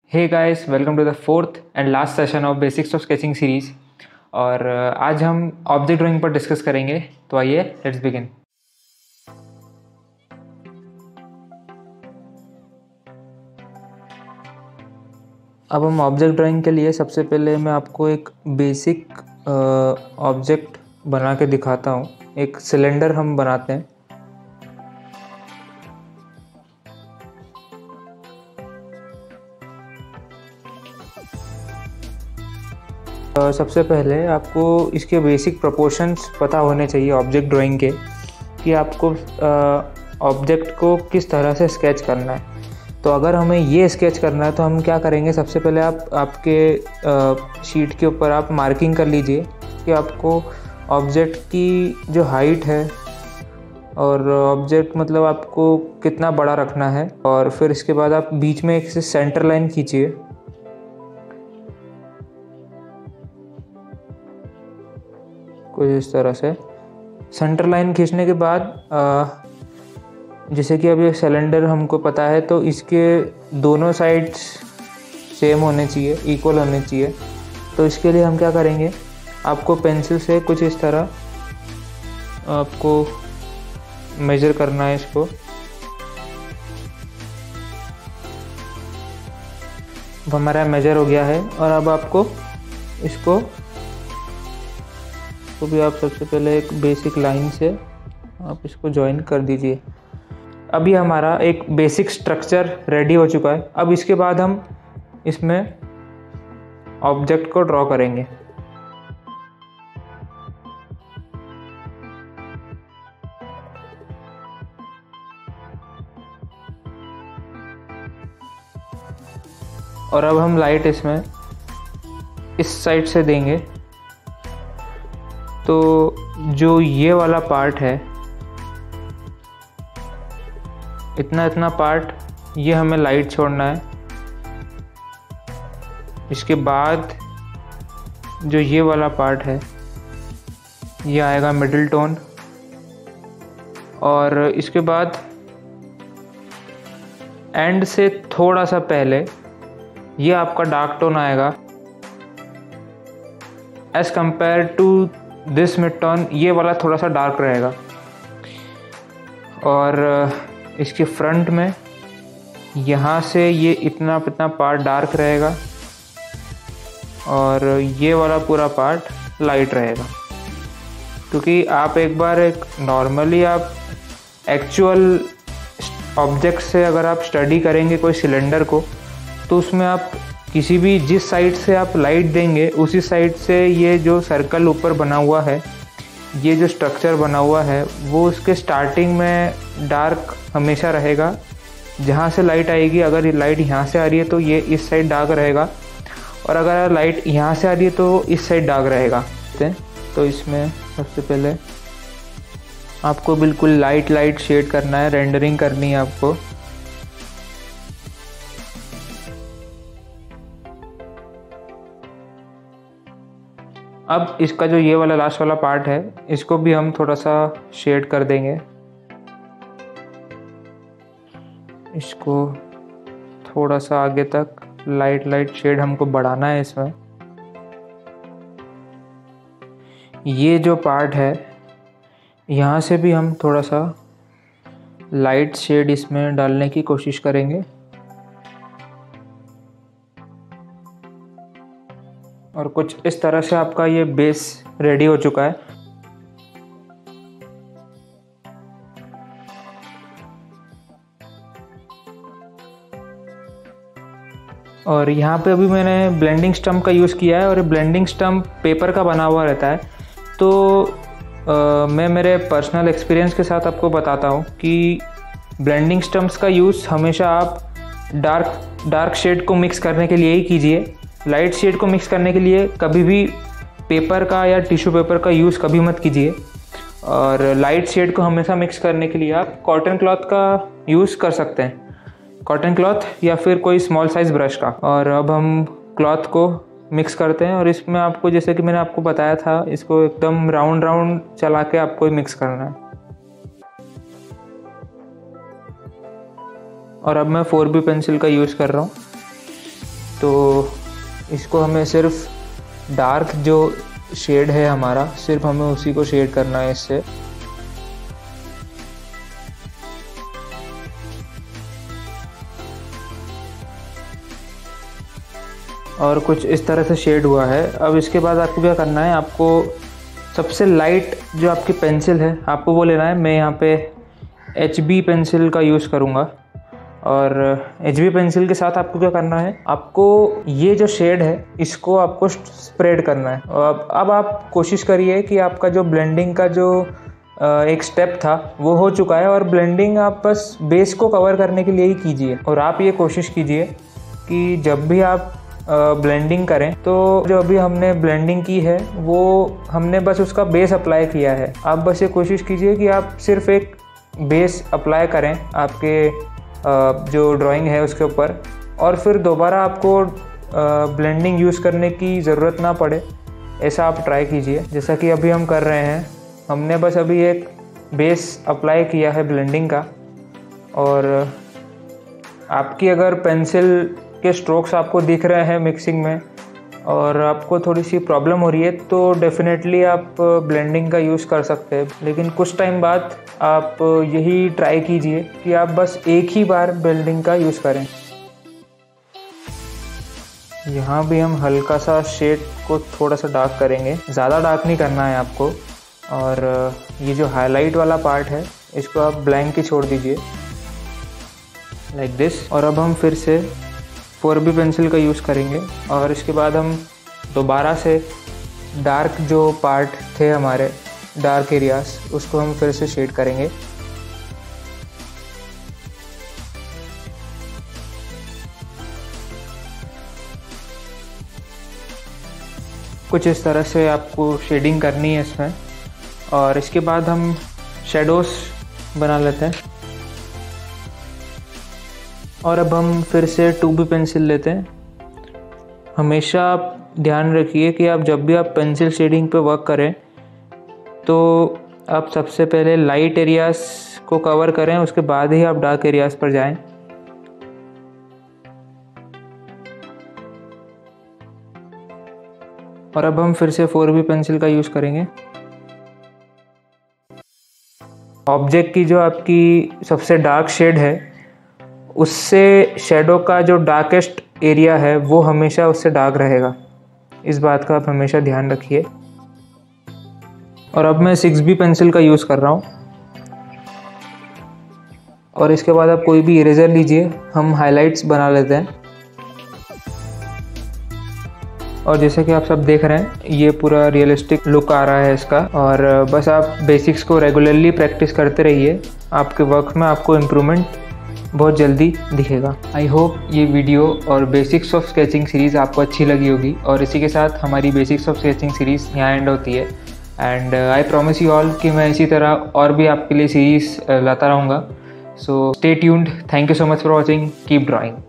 Hey guys, welcome to the fourth and last session of basics of sketching series. और आज हम object drawing पर discuss करेंगे। तो आइए लेट्स बिगिन। अब हम ऑब्जेक्ट ड्राइंग के लिए सबसे पहले मैं आपको एक बेसिक ऑब्जेक्ट बना के दिखाता हूँ। एक सिलेंडर हम बनाते हैं। सबसे पहले आपको इसके बेसिक प्रोपोर्शंस पता होने चाहिए ऑब्जेक्ट ड्राइंग के, कि आपको ऑब्जेक्ट को किस तरह से स्केच करना है। तो अगर हमें ये स्केच करना है तो हम क्या करेंगे, सबसे पहले आपके शीट के ऊपर आप मार्किंग कर लीजिए कि आपको ऑब्जेक्ट की जो हाइट है और ऑब्जेक्ट मतलब आपको कितना बड़ा रखना है। और फिर इसके बाद आप बीच में एक सेंटर लाइन खींचिए। कुछ इस तरह से सेंटर लाइन खींचने के बाद जैसे कि अब ये सिलेंडर हमको पता है तो इसके दोनों साइड्स सेम होने चाहिए, इक्वल होने चाहिए। तो इसके लिए हम क्या करेंगे, आपको पेंसिल से कुछ इस तरह आपको मेजर करना है इसको। अब हमारा मेजर हो गया है और अब आपको इसको तो भी आप सबसे पहले एक बेसिक लाइन से आप इसको ज्वाइन कर दीजिए। अभी हमारा एक बेसिक स्ट्रक्चर रेडी हो चुका है। अब इसके बाद हम इसमें ऑब्जेक्ट को ड्रॉ करेंगे। और अब हम लाइट इसमें इस साइड से देंगे। तो जो ये वाला पार्ट है, इतना पार्ट ये हमें लाइट छोड़ना है। इसके बाद जो ये वाला पार्ट है ये आएगा मिडिल टोन। और इसके बाद एंड से थोड़ा सा पहले ये आपका डार्क टोन आएगा। As compare to this mid tone ये वाला थोड़ा सा डार्क रहेगा। और इसके फ्रंट में यहाँ से ये इतना पार्ट डार्क रहेगा और ये वाला पूरा पार्ट लाइट रहेगा। क्योंकि आप एक बार नॉर्मली आप एक्चुअल ऑब्जेक्ट से अगर आप स्टडी करेंगे कोई सिलेंडर को, तो उसमें आप किसी भी जिस साइड से आप लाइट देंगे उसी साइड से ये जो सर्कल ऊपर बना हुआ है, ये जो स्ट्रक्चर बना हुआ है, वो उसके स्टार्टिंग में डार्क हमेशा रहेगा। जहाँ से लाइट आएगी, अगर ये लाइट यहाँ से आ रही है तो ये इस साइड डार्क रहेगा, और अगर लाइट यहाँ से आ रही है तो इस साइड डार्क रहेगा। तो इसमें सबसे पहले आपको बिल्कुल लाइट शेड करना है, रेंडरिंग करनी है आपको। अब इसका जो ये वाला लास्ट वाला पार्ट है, इसको भी हम थोड़ा सा शेड कर देंगे। इसको थोड़ा सा आगे तक लाइट शेड हमको बढ़ाना है इसमें। ये जो पार्ट है यहाँ से भी हम थोड़ा सा लाइट शेड इसमें डालने की कोशिश करेंगे। और कुछ इस तरह से आपका ये बेस रेडी हो चुका है। और यहाँ पे अभी मैंने ब्लेंडिंग स्टम्प का यूज़ किया है, और ब्लेंडिंग स्टम्प पेपर का बना हुआ रहता है। तो मैं मेरे पर्सनल एक्सपीरियंस के साथ आपको बताता हूँ कि ब्लेंडिंग स्टम्प्स का यूज़ हमेशा आप डार्क शेड को मिक्स करने के लिए ही कीजिए। लाइट शेड को मिक्स करने के लिए कभी भी पेपर का या टिश्यू पेपर का यूज़ कभी मत कीजिए। और लाइट शेड को हमेशा मिक्स करने के लिए आप कॉटन क्लॉथ का यूज़ कर सकते हैं, कॉटन क्लॉथ या फिर कोई स्मॉल साइज़ ब्रश का। और अब हम क्लॉथ को मिक्स करते हैं, और इसमें आपको, जैसे कि मैंने आपको बताया था, इसको एकदम राउंड चला के आपको मिक्स करना है। और अब मैं 4B पेंसिल का यूज़ कर रहा हूँ। तो इसको हमें सिर्फ डार्क जो शेड है हमारा, सिर्फ हमें उसी को शेड करना है इससे। और कुछ इस तरह से शेड हुआ है। अब इसके बाद आपको क्या करना है, आपको सबसे लाइट जो आपकी पेंसिल है आपको वो लेना है। मैं यहाँ पे HB पेंसिल का यूज़ करूँगा। और HB पेंसिल के साथ आपको क्या करना है, आपको ये जो शेड है इसको आपको स्प्रेड करना है। और अब आप कोशिश करिए कि आपका जो ब्लेंडिंग का जो एक स्टेप था वो हो चुका है, और ब्लेंडिंग आप बस बेस को कवर करने के लिए ही कीजिए। और आप ये कोशिश कीजिए कि जब भी आप ब्लेंडिंग करें तो जो अभी हमने ब्लेंडिंग की है वो हमने बस उसका बेस अप्लाई किया है। आप बस ये कोशिश कीजिए कि आप सिर्फ एक बेस अप्लाई करें आपके जो ड्राइंग है उसके ऊपर, और फिर दोबारा आपको ब्लेंडिंग यूज़ करने की ज़रूरत ना पड़े, ऐसा आप ट्राई कीजिए। जैसा कि अभी हम कर रहे हैं, हमने बस अभी एक बेस अप्लाई किया है ब्लेंडिंग का। और आपकी अगर पेंसिल के स्ट्रोक्स आपको दिख रहे हैं मिक्सिंग में और आपको थोड़ी सी प्रॉब्लम हो रही है तो डेफिनेटली आप ब्लेंडिंग का यूज़ कर सकते हैं। लेकिन कुछ टाइम बाद आप यही ट्राई कीजिए कि आप बस एक ही बार ब्लेंडिंग का यूज़ करें। यहाँ भी हम हल्का सा शेड को थोड़ा सा डार्क करेंगे, ज़्यादा डार्क नहीं करना है आपको। और ये जो हाईलाइट वाला पार्ट है इसको आप ब्लैंक ही छोड़ दीजिए, लाइक दिस। और अब हम फिर से 4B पेंसिल का यूज़ करेंगे, और इसके बाद हम दोबारा से डार्क जो पार्ट थे हमारे डार्क एरियाज उसको हम फिर से शेड करेंगे। कुछ इस तरह से आपको शेडिंग करनी है इसमें। और इसके बाद हम शेडोज़ बना लेते हैं। और अब हम फिर से 2B पेंसिल लेते हैं। हमेशा आप ध्यान रखिए कि आप जब भी आप पेंसिल शेडिंग पे वर्क करें तो आप सबसे पहले लाइट एरियाज़ को कवर करें, उसके बाद ही आप डार्क एरियाज़ पर जाएं। और अब हम फिर से 4B पेंसिल का यूज़ करेंगे। ऑब्जेक्ट की जो आपकी सबसे डार्क शेड है उससे शैडो का जो डार्केस्ट एरिया है वो हमेशा उससे डार्क रहेगा, इस बात का आप हमेशा ध्यान रखिए। और अब मैं 6B पेंसिल का यूज़ कर रहा हूँ। और इसके बाद आप कोई भी इरेजर लीजिए, हम हाइलाइट्स बना लेते हैं। और जैसे कि आप सब देख रहे हैं ये पूरा रियलिस्टिक लुक आ रहा है इसका। और बस आप बेसिक्स को रेगुलरली प्रैक्टिस करते रहिए, आपके वर्क में आपको इम्प्रूवमेंट बहुत जल्दी दिखेगा। आई होप ये वीडियो और बेसिक्स ऑफ स्केचिंग सीरीज़ आपको अच्छी लगी होगी। और इसी के साथ हमारी बेसिक्स ऑफ स्केचिंग सीरीज़ यहाँ एंड होती है। And I promise you all कि मैं इसी तरह और भी आपके लिए सीरीज़ लाता रहूँगा। So stay tuned. Thank you so much for watching. Keep drawing.